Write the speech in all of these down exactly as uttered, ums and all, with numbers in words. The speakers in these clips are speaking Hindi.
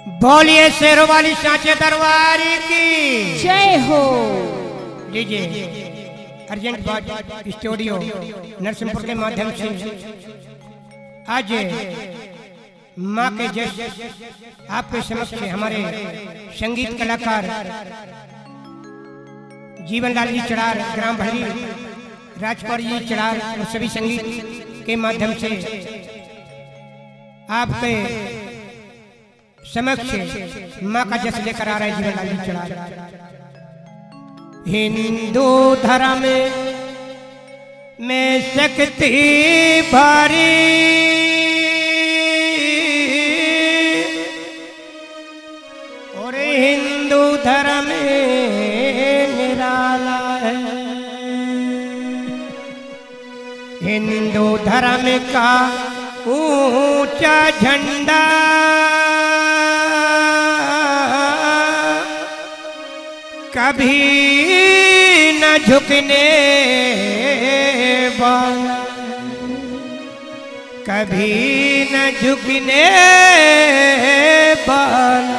बोलिए शेरों वाली सांचे दरबारी की जय हो। लीजिए अर्जेंट बात स्टूडियो नरसिंहपुर के माध्यम से आज माँ के जैसे आपके समक्ष हमारे संगीत कलाकार जीवनलाल जी चढ़ार, ग्राम भरी, राजकौर जी चढ़ार और सभी संगीत के माध्यम से आपके समक्ष माँ का जस लेकर आ रहे हैं जीवनलाल जी चढ़ार। हिंदू धर्म में शक्ति भारी और हिंदू धर्म निराला है। हिंदू धर्म का ऊंचा झंडा कभी न झुकने वाला, कभी न झुकने वाला।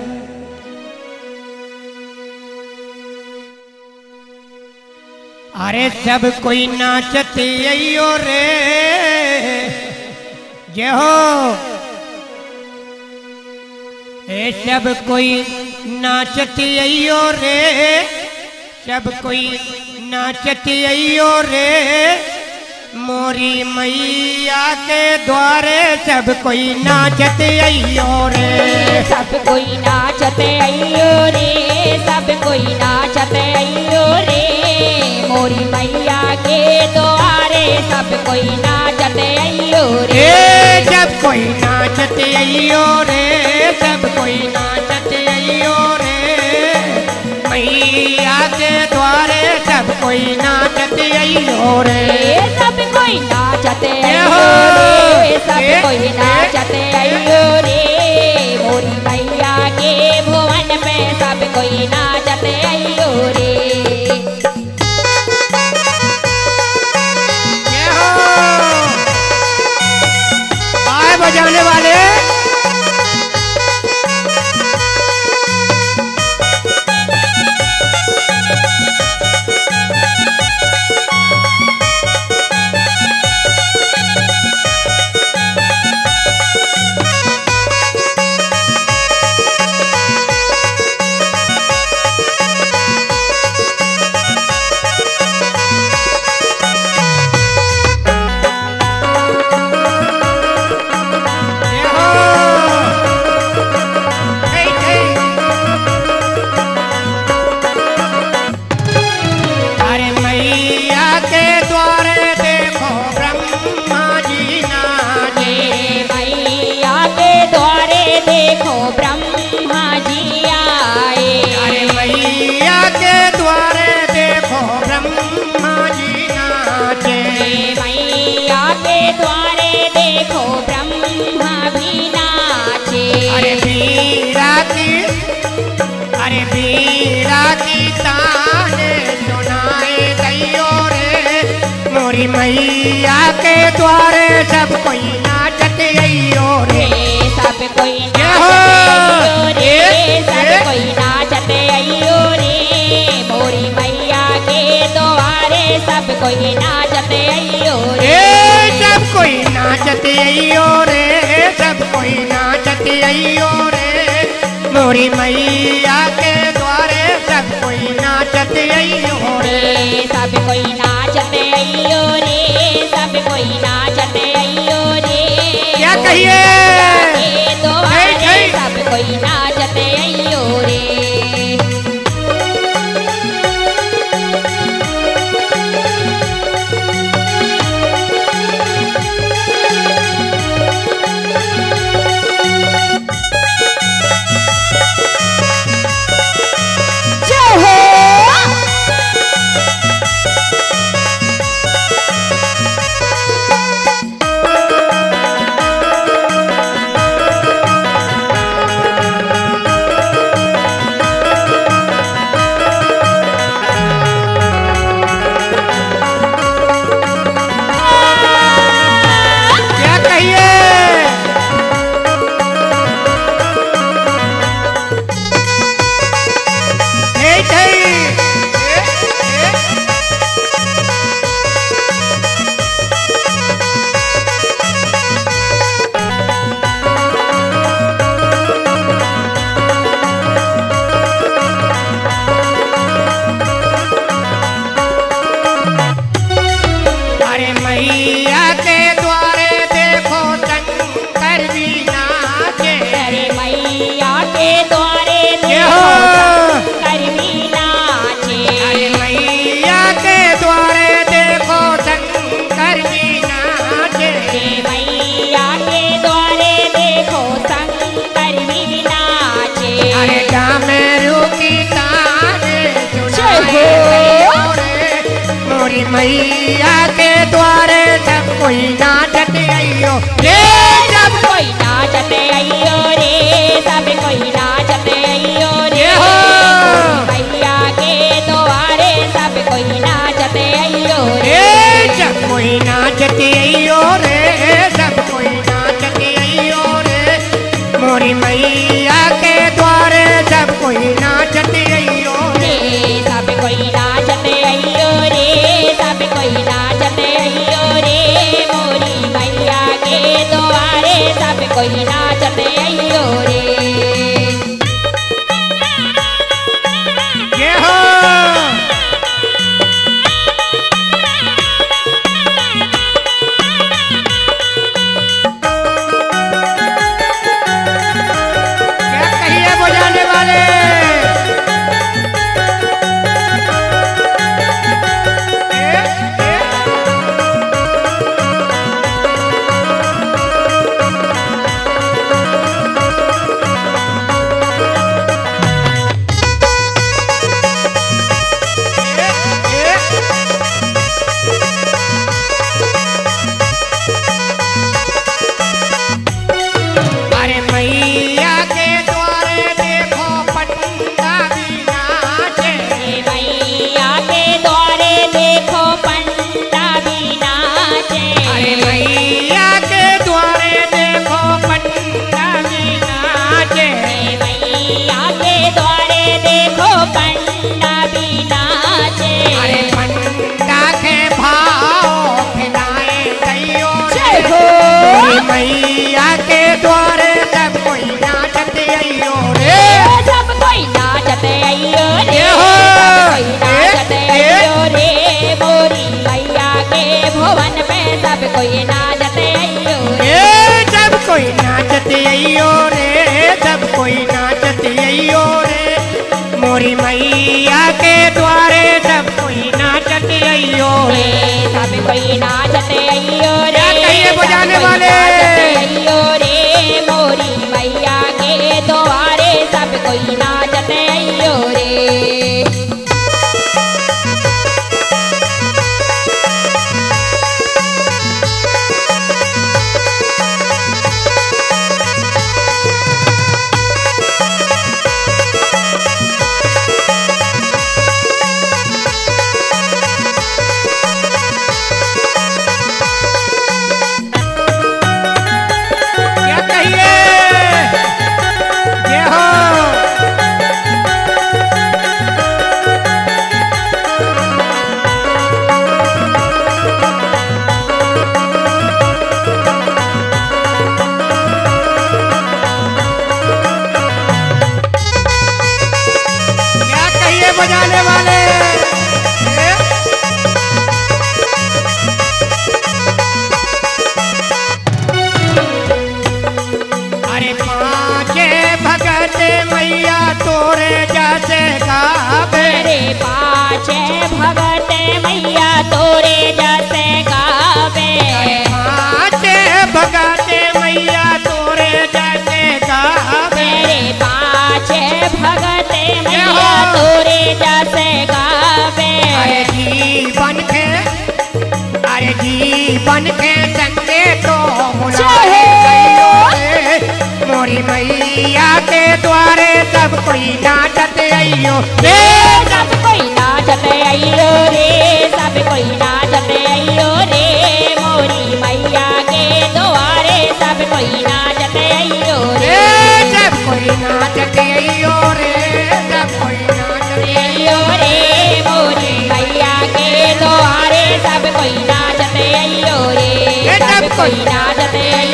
अरे सब कोई नाचते अयो रे जय हो, ए सब कोई नाचते अयो रे, सब कोई नाचते अयो रे, मोरी मैया के द्वारे सब कोई नाचते अयो रे, सब कोई नाचते अयो रे, सब कोई नाचते अयो रे, मोरी मैया के द्वारे सब कोई नाचते अयो रे, सब कोई नाचते अयो रे, सब कोई नाचते अयो रे, मैया के द्वारे सब कोई नाचते अयो रे, सब कोई नाचते अयो रे, सब कोई नाचते अयो रे, मोरी मैया के भुवन में सब कोई नाचते अयो रे। आए बजाने वाले मैया के द्वारे सब कोई नाचते अयो रे, सब कोई नाचते अयो रे, सब कोई नाचते अयो रे, मोरी मैया के द्वारे सब कोई नाचते अयो रे, सब कोई नाचते अयो रे, सब कोई नाचते अयो रे, मोरी मैया के द्वारे सब कोई नाचते अयो रे, सब कोई नाचते अयो रे, सब कोई नाचते अयो रे, क्या कहिए सब कोई नाचते अयो रे। मोरी मैया के द्वारे सब कोई नाचत अइयो रे, सब कोई नाचत अइयो रे, सब कोई नाचत अइयो रे, मैया के द्वारे सब कोई नाचत अइयो रे, सब कोई नाचत अइयो रे, सब कोई नाचत अइयो रे, मोरी मैया के द्वारे सब कोई नाचत अइयो रे, सब कोई नाचत अइयो रे, सब कोई नाचत अइयो रे, मोरी मैया के द्वारे सब कोई नाचत अइयो रे। ये हो क्या कहिए बजाने वाले, ए, ए, अरे मैया के द्वारे देखो पंडा भी नाचे, मैया के द्वारे देखो पंडा भी नाचे, अरे मैया के द्वारे देखो पंडा भी नाचे, मैया के द्वारे देखो पंडा भी नाचे, अरे पंडा के भाव खिलाए दैयो जय हो। मोरी मैया के द्वारे सब कोई नाचत अइयो रे, सब कोई नाचत अइयो रे, ये हो। सब कोई नाचत अइयो रे, मोरी मैया के भवन में सब कोई नाचत अइयो रे, ए सब कोई नाचत अइयो रे, सब कोई नाचत अइयो रे, मोरी मैया के द्वारे सब कोई नाचत अइयो रे, सब कोई नाचत अइयो रे, क्या कहिए बजाने सब कोई वाले? नाचत अइयो रे, मोरी मैया के द्वारे सब कोई नाचत अइयो रे। क्या कहिए, ये हो क्या कहिए बजाने वाले, ए? अरे पाँचे भगत मैया तोरे जैसे गावे, मेरे पाछे भगत मैया तोरे जैसे गावे, पाँचे भगत मैया तोरे जैसे गावे, मेरे पाछे भगत मैया तोरे जैसे गावे, अरे जीवन के, अरे जीवन के संगे तो बुलाए दैयो रे, मोरी मैया के द्वारे सब कोई नाचत अइयो रे, सब कोई नाचत अइयो रे, सब कोई नाचत अइयो रे, मोरी मैया के द्वारे सब कोई नाचत अइयो रे, ए सब कोई नाचत अइयो रे, सब कोई नाचत अइयो रे, मोरी मैया के द्वारे सब कोई नाचत अइयो रे, सब कोई नाचत अइयो